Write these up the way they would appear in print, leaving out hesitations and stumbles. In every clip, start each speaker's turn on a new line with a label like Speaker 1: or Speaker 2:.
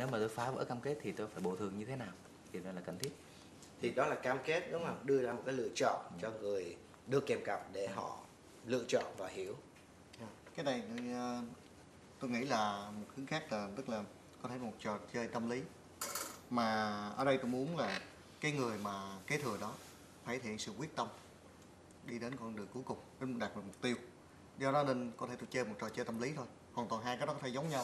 Speaker 1: Nếu mà tôi phá vỡ cam kết thì tôi phải bồi thường như thế nào? Thì đó là cần thiết.
Speaker 2: Thì đó là cam kết, đúng không? Đưa ra một cái lựa chọn cho người được kèm cặp để họ lựa chọn và hiểu.
Speaker 3: Cái này tôi nghĩ là một hướng khác, là tức là có thể một trò chơi tâm lý, mà ở đây tôi muốn là cái người mà kế thừa đó phải thể hiện sự quyết tâm đi đến con đường cuối cùng, đến đạt được mục tiêu. Do đó nên có thể tôi chơi một trò chơi tâm lý thôi, hoàn toàn hai cái đó có thể giống nhau.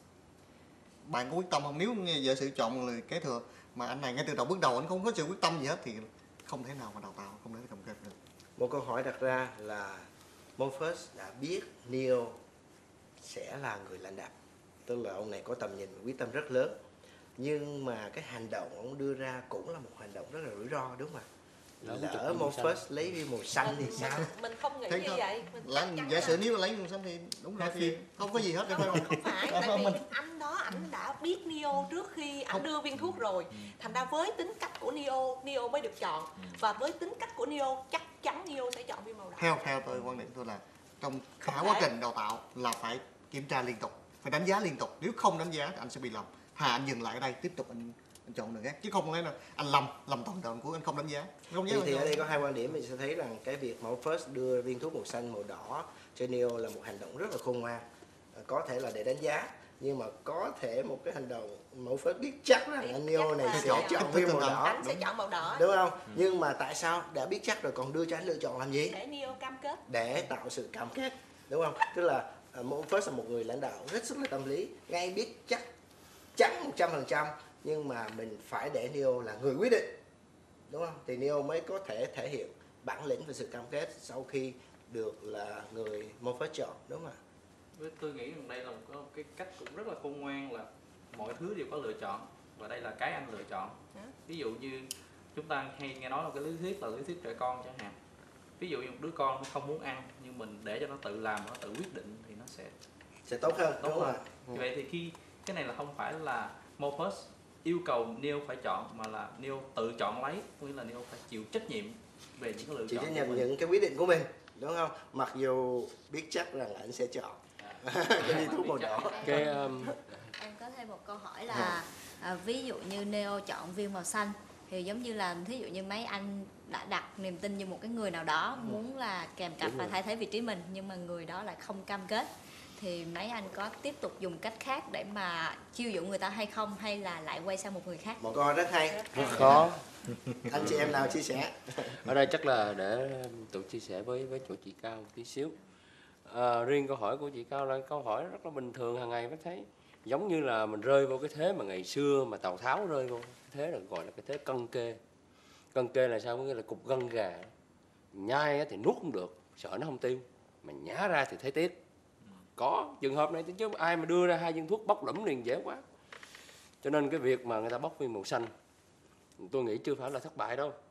Speaker 3: Bạn có quyết tâm không? Nếu giả sử chọn người kế thừa mà anh này ngay từ đầu bước đầu anh không có sự quyết tâm gì hết thì không thể nào mà đào tạo, không thể cầm kềnh được.
Speaker 2: Một câu hỏi đặt ra là Morpheus đã biết Neo sẽ là người lãnh đạo, tức là ông này có tầm nhìn và quyết tâm rất lớn, nhưng mà cái hành động ông đưa ra cũng là một hành động rất là rủi ro, đúng không ạ? Lỡ Morpheus lấy viên màu xanh thì sao?
Speaker 4: Mình không nghĩ
Speaker 3: Thế
Speaker 4: như
Speaker 3: thôi.
Speaker 4: vậy.
Speaker 3: Giả sử nếu lấy màu xanh thì đúng rồi, thì không có gì hết.
Speaker 4: Không phải, tại vì anh đó ảnh đã biết Neo trước khi ảnh đưa viên thuốc rồi. Thành ra với tính cách của Neo mới được chọn. Và với tính cách của Neo chắc chắn Neo sẽ chọn viên màu đỏ.
Speaker 3: Theo tôi, quan điểm tôi là trong cả quá trình đào tạo là phải kiểm tra liên tục, phải đánh giá liên tục. Nếu không đánh giá thì anh sẽ bị lầm. Thà anh dừng lại ở đây, tiếp tục anh chọn đường khác, chứ không lẽ là anh lầm toàn đoạn của anh không đánh giá.
Speaker 2: Thì ở đây có hai quan điểm. Mình sẽ thấy rằng cái việc Morpheus đưa viên thuốc màu xanh màu đỏ cho Neo là một hành động rất là khôn ngoan, có thể là để đánh giá, nhưng mà có thể một cái hành động Morpheus biết chắc rằng anh Neo này sẽ chọn viên màu đỏ,
Speaker 4: anh sẽ chọn màu đỏ,
Speaker 2: đúng không? Nhưng mà tại sao đã biết chắc rồi còn đưa cho anh lựa chọn làm gì?
Speaker 4: để Neo cam kết,
Speaker 2: để tạo sự cam kết, đúng không? Tức là Morpheus là một người lãnh đạo rất là tâm lý, ngay biết chắc chắn 100%, nhưng mà mình phải để Neo là người quyết định, đúng không? Thì Neo mới có thể thể hiện bản lĩnh và sự cam kết sau khi được là người Morpheus chọn, đúng không ạ?
Speaker 5: Với tôi nghĩ rằng đây là một cái cách cũng rất là khôn ngoan, là mọi thứ đều có lựa chọn và đây là cái anh lựa chọn. Ví dụ như chúng ta hay nghe nói là cái lý thuyết là lý thuyết trẻ con chẳng hạn. Ví dụ như một đứa con nó không muốn ăn nhưng mình để cho nó tự làm, nó tự quyết định thì nó
Speaker 2: sẽ tốt hơn, đúng không ạ?
Speaker 5: Vậy thì khi cái này là không phải là Morpheus yêu cầu Neo phải chọn, mà là Neo tự chọn lấy, có nghĩa là Neo phải chịu trách nhiệm về những cái lựa chọn
Speaker 2: chịu trách nhiệm những cái quyết định của mình, đúng không? Mặc dù biết chắc rằng anh sẽ chọn cái viên thuốc màu đỏ.
Speaker 6: Em có thêm một câu hỏi là ví dụ như Neo chọn viên màu xanh thì giống như là thí dụ như mấy anh đã đặt niềm tin như một cái người nào đó muốn là kèm cặp và thay thế vị trí mình, nhưng mà người đó lại không cam kết, thì mấy anh có tiếp tục dùng cách khác để mà chiêu dụ người ta hay không, hay là lại quay sang một người khác?
Speaker 2: Một câu hỏi rất hay.
Speaker 1: Có.
Speaker 2: Anh chị em nào chia sẻ?
Speaker 7: Ở đây chắc là để tụi chia sẻ với chỗ chị Cao một tí xíu. Riêng câu hỏi của chị Cao là câu hỏi rất là bình thường, hàng ngày mới thấy. Giống như là mình rơi vô cái thế mà ngày xưa mà Tào Tháo rơi vô, cái thế là gọi là cái thế cân kê. Cân kê là sao? Có nghĩa là cục gân gà, nhai thì nuốt không được, sợ nó không tiêu, mà nhả ra thì thấy tiếc. Có trường hợp này chứ ai mà đưa ra hai viên thuốc bóc lẫm liền dễ quá. Cho nên cái việc mà người ta bóc viên màu xanh, tôi nghĩ chưa phải là thất bại đâu.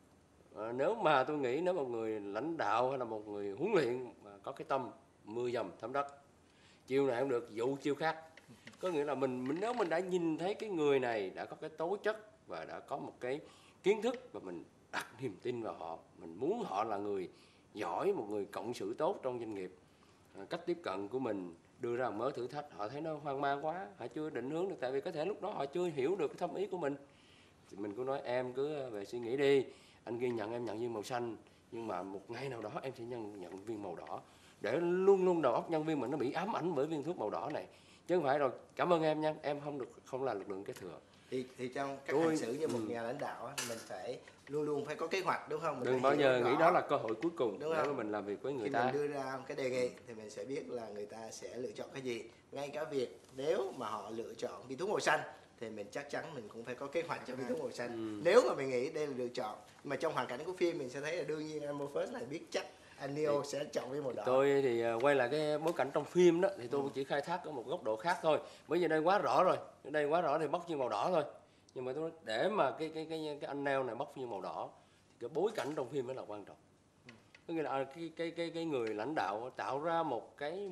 Speaker 7: Nếu mà tôi nghĩ nếu một người lãnh đạo hay là một người huấn luyện mà có cái tâm mưa dầm thấm đất, chiêu này không được dụ chiêu khác. Có nghĩa là nếu mình đã nhìn thấy cái người này đã có cái tố chất và đã có một cái kiến thức và mình đặt niềm tin vào họ, mình muốn họ là người giỏi, một người cộng sự tốt trong doanh nghiệp, cách tiếp cận của mình đưa ra một mớ thử thách, họ thấy nó hoang mang quá, họ chưa định hướng được, tại vì có thể lúc đó họ chưa hiểu được cái thâm ý của mình, thì mình cứ nói em cứ về suy nghĩ đi, anh ghi nhận em nhận viên màu xanh, nhưng mà một ngày nào đó em sẽ nhận viên màu đỏ, để luôn luôn đầu óc nhân viên mình nó bị ám ảnh bởi viên thuốc màu đỏ này, chứ không phải rồi cảm ơn em nha, em không là lực lượng kế thừa.
Speaker 2: Thì trong cách hành xử như một nhà lãnh đạo mình phải luôn luôn phải có kế hoạch, đúng không? Mình
Speaker 7: đừng bao giờ nghĩ đó là cơ hội cuối cùng để mà mình làm việc với người ta.
Speaker 2: Khi mình đưa ra một cái đề nghị thì mình sẽ biết là người ta sẽ lựa chọn cái gì. Ngay cả việc nếu mà họ lựa chọn viên thuốc màu xanh thì mình chắc chắn mình cũng phải có kế hoạch cho viên thuốc màu xanh. Nếu mà mình nghĩ đây là lựa chọn, mà trong hoàn cảnh của phim mình sẽ thấy là đương nhiên anh Morpheus này biết chắc anh Neo sẽ chọn viên màu đỏ.
Speaker 7: Tôi thì quay lại cái bối cảnh trong phim đó thì tôi chỉ khai thác ở một góc độ khác thôi, bởi vì đây quá rõ rồi, đây quá rõ thì bóc viên màu đỏ thôi. Nhưng mà tôi để mà cái anh Neo này bóc viên màu đỏ thì cái bối cảnh trong phim mới là quan trọng. Có nghĩa là cái người lãnh đạo tạo ra một cái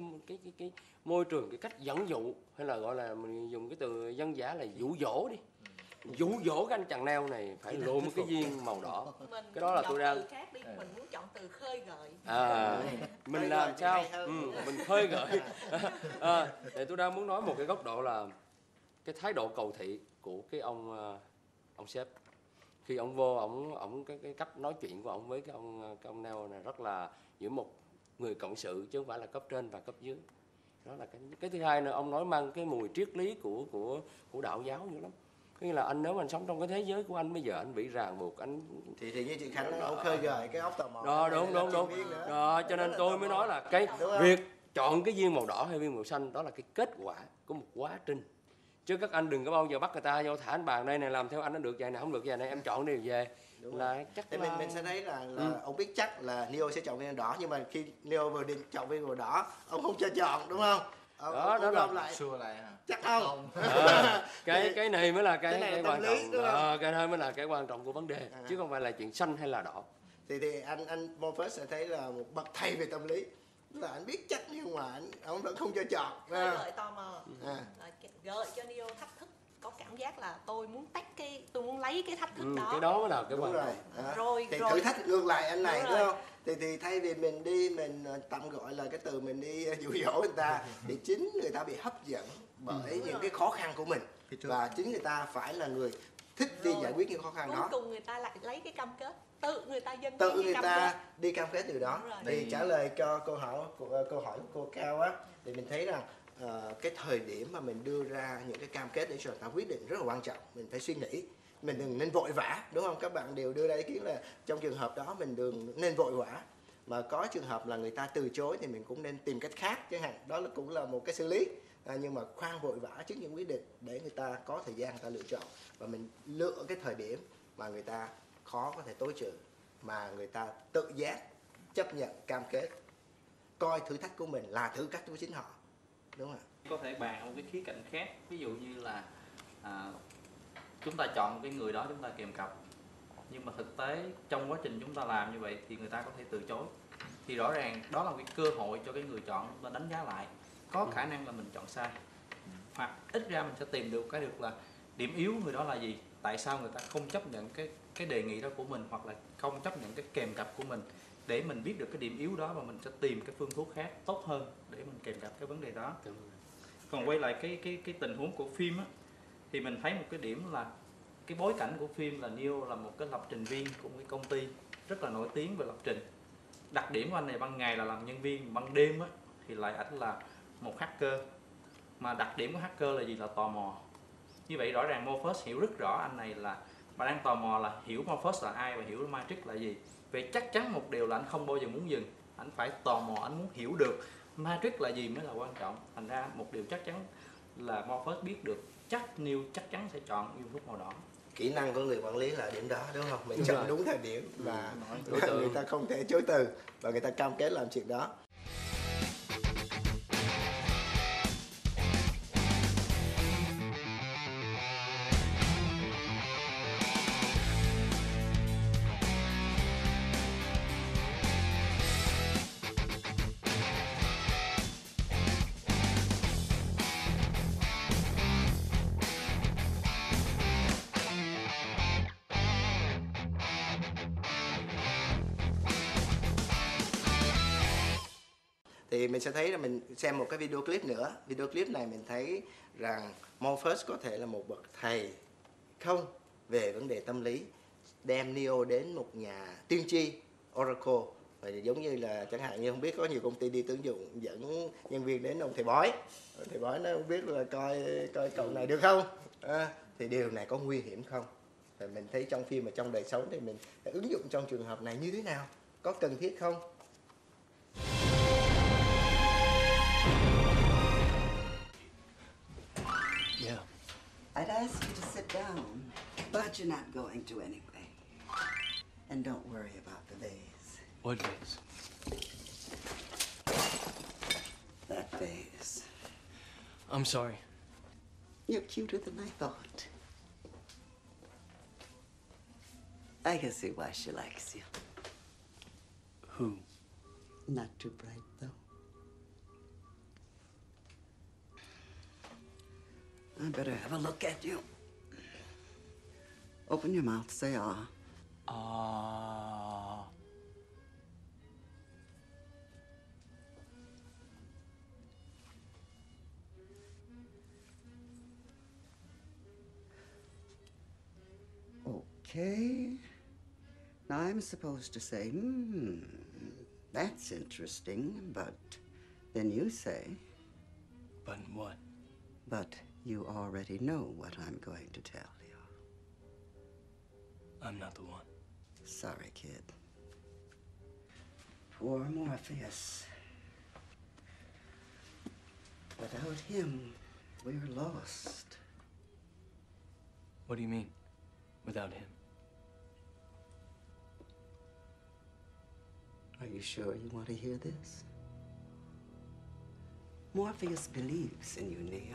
Speaker 7: môi trường, cái cách dẫn dụ, hay là gọi là mình dùng cái từ dân dã là dụ dỗ đi, dụ dỗ cái anh chàng Neo này phải lộ một cái viên màu đỏ. Cái đó là tôi đang
Speaker 4: khác đi, mình muốn chọn từ khơi gợi.
Speaker 7: Mình làm sao mình khơi gợi. Thì tôi đang muốn nói một cái góc độ là cái thái độ cầu thị của cái ông sếp. Khi ông vô, ông cái cách nói chuyện của ông với cái ông Neo này rất là giữa một người cộng sự chứ không phải là cấp trên và cấp dưới. Đó là cái thứ hai nữa, ông nói mang cái mùi triết lý của đạo giáo dữ lắm. Có nghĩa là anh, nếu mà anh sống trong cái thế giới của anh bây giờ, anh bị ràng buộc, anh
Speaker 2: thì như chị Khánh nói, ông khơi gợi cái óc tò mò.
Speaker 7: đó, đúng. Đó, cho nên tôi mới nói là cái việc chọn cái viên màu đỏ hay viên màu xanh đó là cái kết quả của một quá trình. Chứ các anh đừng có bao giờ bắt người ta vô thả anh bàn đây này, làm theo anh nó được vậy này, không được vậy này, em chọn đi về.
Speaker 2: Đúng
Speaker 7: là
Speaker 2: rồi.
Speaker 7: chắc
Speaker 2: Thế
Speaker 7: là
Speaker 2: mình sẽ thấy là ông biết chắc là Neo sẽ chọn viên đỏ, nhưng mà khi Neo vừa định chọn viên màu đỏ, ông không cho chọn, đúng không?
Speaker 7: Đó là
Speaker 2: lại
Speaker 5: xua lại hả?
Speaker 2: chắc không?
Speaker 7: cái này mới là
Speaker 2: Cái này là
Speaker 7: cái
Speaker 2: tâm
Speaker 7: quan
Speaker 2: lý,
Speaker 7: trọng.
Speaker 2: đúng không?
Speaker 7: Cái này mới là cái quan trọng của vấn đề, chứ không phải là chuyện xanh hay là đỏ.
Speaker 2: Thì anh Morpheus sẽ thấy là một bậc thầy về tâm lý, là anh biết chắc nhưng mà ông vẫn không cho chọn.
Speaker 4: khơi gợi tò mò,
Speaker 2: À.
Speaker 4: gợi cho Neo thách thức, có cảm giác là tôi muốn lấy cái thách thức đó.
Speaker 7: Cái đó mới là cái
Speaker 2: Đúng
Speaker 7: quan
Speaker 2: rồi.
Speaker 7: trọng.
Speaker 2: Đó.
Speaker 4: Rồi,
Speaker 2: thì
Speaker 4: rồi.
Speaker 2: thử thách ngược lại anh này,
Speaker 4: Đúng
Speaker 2: đúng
Speaker 4: rồi.
Speaker 2: không? Thì thay vì mình tạm gọi là cái từ mình đi dụ dỗ người ta, thì chính người ta bị hấp dẫn bởi những cái khó khăn của mình, và chính người ta phải là người thích đi
Speaker 4: Rồi.
Speaker 2: giải quyết những khó khăn
Speaker 4: Cuối
Speaker 2: đó.
Speaker 4: cùng người ta lại lấy cái cam kết, tự người ta dâng
Speaker 2: Tự
Speaker 4: cái
Speaker 2: người
Speaker 4: cam
Speaker 2: ta
Speaker 4: kết.
Speaker 2: đi cam kết từ đó.
Speaker 4: Đúng rồi.
Speaker 2: Thì trả lời cho câu hỏi của cô Cao á, thì mình thấy rằng cái thời điểm mà mình đưa ra những cái cam kết để cho người ta quyết định rất là quan trọng. Mình phải suy nghĩ, mình đừng nên vội vã, đúng không? Các bạn đều đưa ra ý kiến là trong trường hợp đó mình đừng nên vội vã, mà có trường hợp là người ta từ chối thì mình cũng nên tìm cách khác chẳng hạn. Đó cũng là một cái xử lý. Nhưng mà khoan vội vã trước những quyết định, để người ta có thời gian người ta lựa chọn, và mình lựa cái thời điểm mà người ta khó có thể tối trừ, mà người ta tự giác chấp nhận cam kết, coi thử thách của mình là thử thách của chính họ, đúng không ạ?
Speaker 5: Có thể bàn một cái khía cạnh khác, ví dụ như là chúng ta chọn cái người đó chúng ta kèm cặp, nhưng mà thực tế trong quá trình chúng ta làm như vậy thì người ta có thể từ chối, thì rõ ràng đó là cái cơ hội cho cái người chọn chúng ta đánh giá lại, có khả năng là mình chọn sai, hoặc ít ra mình sẽ tìm được là điểm yếu người đó là gì, tại sao người ta không chấp nhận cái đề nghị đó của mình, hoặc là không chấp nhận cái kèm cặp của mình, để mình biết được cái điểm yếu đó và mình sẽ tìm cái phương thuốc khác tốt hơn để mình kèm cặp cái vấn đề đó. Còn quay lại cái tình huống của phim á, thì mình thấy một cái điểm là cái bối cảnh của phim là Neo là một cái lập trình viên của một cái công ty rất là nổi tiếng về lập trình. Đặc điểm của anh này ban ngày là làm nhân viên, ban đêm á thì lại ảnh là một hacker. Mà đặc điểm của hacker là gì? Là tò mò. Như vậy rõ ràng Morpheus hiểu rất rõ anh này là mà đang tò mò, là hiểu Morpheus là ai và hiểu Matrix là gì. Vậy chắc chắn một điều là anh không bao giờ muốn dừng, anh phải tò mò, anh muốn hiểu được Matrix là gì mới là quan trọng. Thành ra một điều chắc chắn là Morpheus biết được chắc Neo chắc chắn sẽ chọn viên thuốc màu đỏ.
Speaker 2: Kỹ năng của người quản lý là điểm đó, đúng không? Mình chọn đúng thời điểm và
Speaker 7: đối tượng.
Speaker 2: người ta không thể chối từ, và người ta cam kết làm chuyện đó. Thì mình sẽ thấy là mình xem một cái video clip nữa. Video clip này mình thấy rằng Morpheus có thể là một bậc thầy không về vấn đề tâm lý, đem Neo đến một nhà tiên tri Oracle. Và giống như là chẳng hạn như không biết có nhiều công ty đi tuyển dụng dẫn nhân viên đến ông thầy bói. Thầy bói nó không biết là coi cậu này được không. Thì điều này có nguy hiểm không? Và mình thấy trong phim và trong đời sống thì mình phải ứng dụng trong trường hợp này như thế nào? Có cần thiết không?
Speaker 8: Yeah.
Speaker 9: I'd ask you to sit down, but you're not going to anyway. And don't worry about the vase.
Speaker 8: What vase?
Speaker 9: That vase.
Speaker 8: I'm sorry.
Speaker 9: You're cuter than I thought. I can see why she likes you.
Speaker 8: Who?
Speaker 9: Not too bright, though. I better have a look at you. Open your mouth, say ah. Okay. Now I'm supposed to say, that's interesting, but then you say,
Speaker 8: But what?
Speaker 9: but you already know what I'm going to tell you.
Speaker 8: I'm not the one.
Speaker 9: Sorry, kid. Poor Morpheus. Without him, we're lost.
Speaker 8: What do you mean, without him?
Speaker 9: Are you sure you want to hear this? Morpheus believes in you, Neo.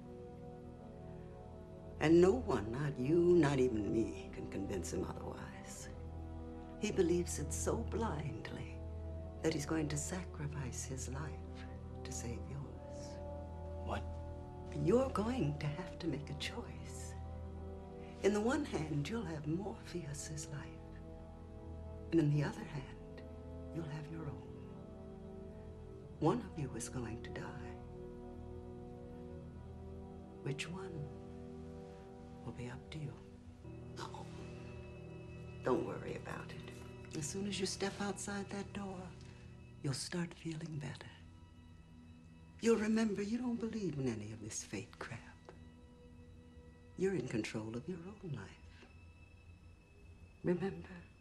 Speaker 9: And no one, not you, not even me, can convince him otherwise. He believes it so blindly that he's going to sacrifice his life to save yours.
Speaker 8: What?
Speaker 9: You're going to have to make a choice. In the one hand, you'll have Morpheus's life. And in the other hand, you'll have your own. One of you is going to die. Which one will be up to you. Oh, don't worry about it. As soon as you step outside that door, you'll start feeling better. You'll remember you don't believe in any of this fate crap. You're in control of your own life. Remember?